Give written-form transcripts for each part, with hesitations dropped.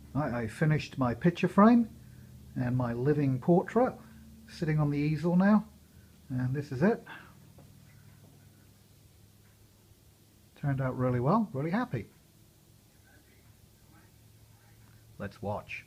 I finished my picture frame and my living portrait sitting on the easel now, and this is it. Turned out really well, really happy. Let's watch.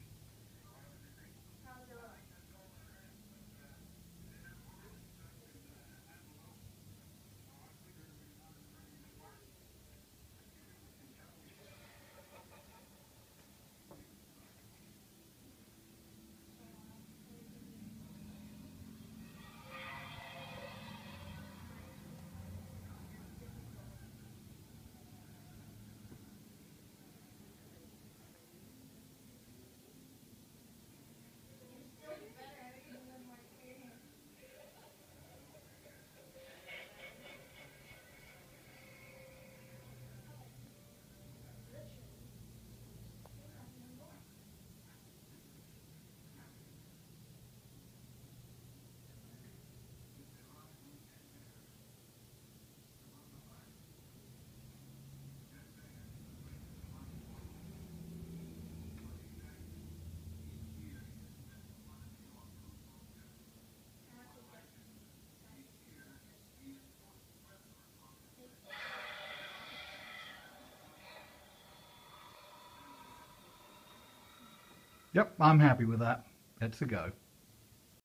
Yep, I'm happy with that. It's a go.